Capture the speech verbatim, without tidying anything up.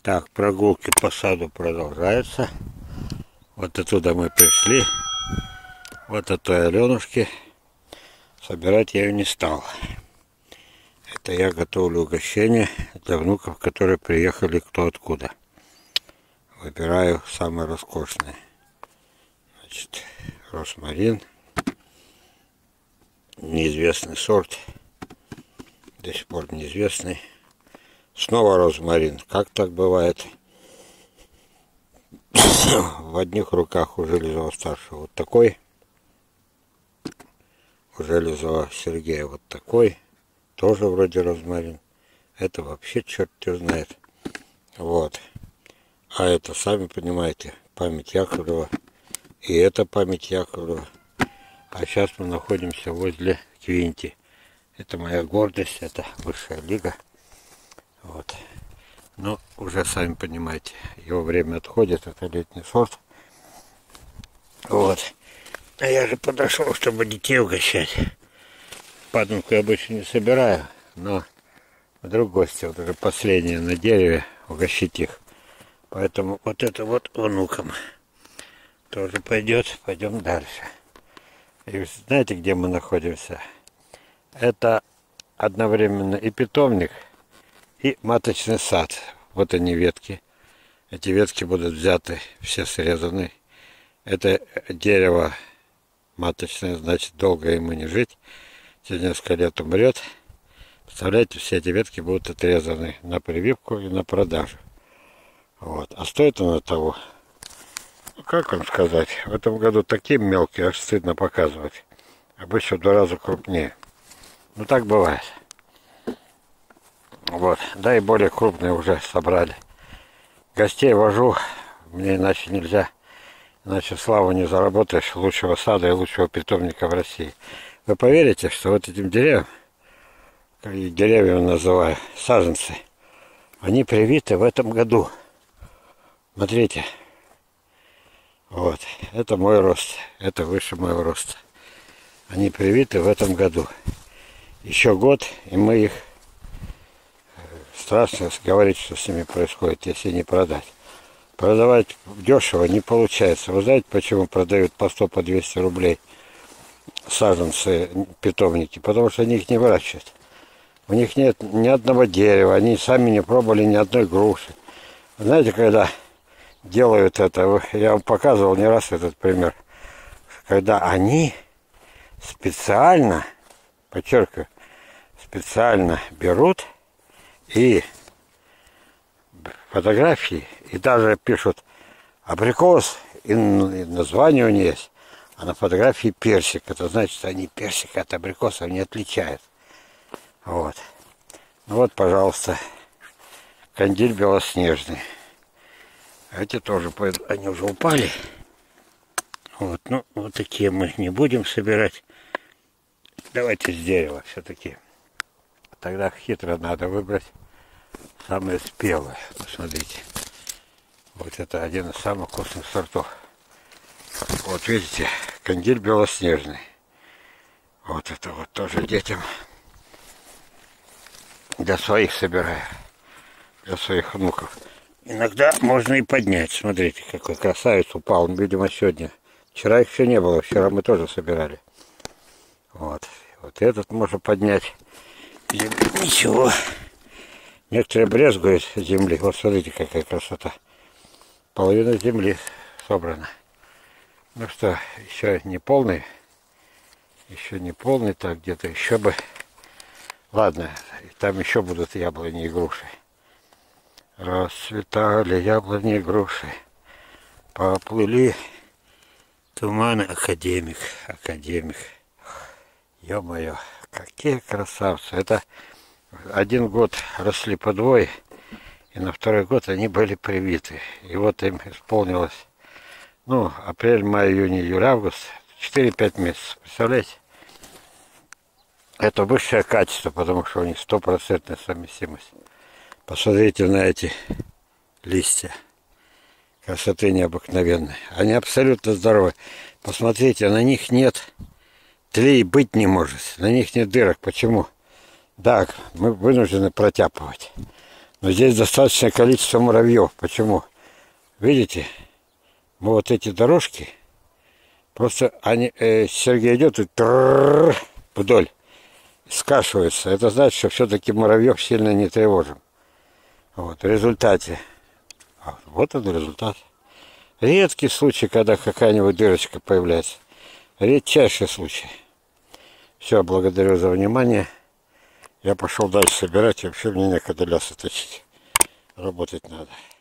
Так, прогулки по саду продолжаются. Вот оттуда мы пришли. Вот от той Аленушки. Собирать я ее не стал. Это я готовлю угощение для внуков, которые приехали кто откуда. Выбираю самое роскошное. Значит, розмарин. Неизвестный сорт. До сих пор неизвестный. Снова розмарин. Как так бывает? В одних руках у Железова старшего вот такой. У Железова Сергея вот такой. Тоже вроде розмарин. Это вообще черт его знает. Вот. А это, сами понимаете, память Яковлева. И это память Яковлева. А сейчас мы находимся возле Квинти. Это моя гордость, это высшая лига. Вот. Но уже сами понимаете, его время отходит, это летний сорт. Вот. А я же подошел, чтобы детей угощать. Паданку я обычно не собираю, но вдруг гости, вот уже последние на дереве, угощить их. Поэтому вот это вот внукам тоже пойдет. Пойдем дальше. И знаете, где мы находимся? Это одновременно и питомник, и маточный сад. Вот они ветки. Эти ветки будут взяты, все срезаны. Это дерево маточное, значит, долго ему не жить. Через несколько лет умрет. Представляете, все эти ветки будут отрезаны на прививку и на продажу. Вот. А стоит оно того? Ну, как вам сказать? В этом году такие мелкие, аж стыдно показывать. Обычно в два раза крупнее. Ну, так бывает. Вот. Да и более крупные уже собрали. Гостей вожу. Мне иначе нельзя. Иначе славу не заработаешь лучшего сада и лучшего питомника в России. Вы поверите, что вот этим деревьям, деревья называю, саженцы, они привиты в этом году. Смотрите. Вот. Это мой рост. Это выше моего роста. Они привиты в этом году. Еще год, и мы их... Страшно говорить, что с ними происходит, если не продать. Продавать дешево не получается. Вы знаете, почему продают по сто, по двести рублей саженцы, питомники? Потому что они их не выращивают. У них нет ни одного дерева, они сами не пробовали ни одной груши. Знаете, когда делают это, я вам показывал не раз этот пример, когда они специально, подчеркиваю, специально берут и фотографии, и даже пишут абрикос, и название у них есть, а на фотографии персик. Это значит, что они персик от абрикосов не отличают. Вот. Ну вот, пожалуйста, кандиль белоснежный. Эти тоже, они уже упали. Вот, ну, вот такие мы не будем собирать. Давайте с дерева все-таки. Тогда хитро надо выбрать самые спелые. Посмотрите. Вот это один из самых вкусных сортов. Вот видите, кандиль белоснежный. Вот это вот тоже детям. Для своих собираю. Для своих внуков. Иногда можно и поднять. Смотрите, какой красавец упал. Видимо, сегодня. Вчера их еще не было. Вчера мы тоже собирали. Вот. Вот этот можно поднять. Ничего. Некоторые брезгуют земли. Вот смотрите, какая красота. Половина земли собрана. Ну что, еще не полный. Еще не полный. Так, где-то еще бы. Ладно, там еще будут яблони и груши. Расцветали яблони и груши. Поплыли туманы. Академик. Академик. Ё-моё. Какие красавцы. Это один год росли по двое, и на второй год они были привиты. И вот им исполнилось, ну, апрель, май, июнь, июль, август, четыре-пять месяцев. Представляете? Это высшее качество, потому что у них стопроцентная совместимость. Посмотрите на эти листья. Красоты необыкновенной. Они абсолютно здоровы. Посмотрите, на них нет... Тлей быть не может. На них нет дырок. Почему? Да, мы вынуждены протяпывать. Но здесь достаточное количество муравьев. Почему? Видите? Мы вот эти дорожки, просто они, э, Сергей идет и вдоль скашивается. Это значит, что все-таки муравьев сильно не тревожим. Вот, в результате. Вот он результат. Редкий случай, когда какая-нибудь дырочка появляется. Редчайший случай. Все, благодарю за внимание. Я пошел дальше собирать, и вообще мне некогда лясы точить. Работать надо.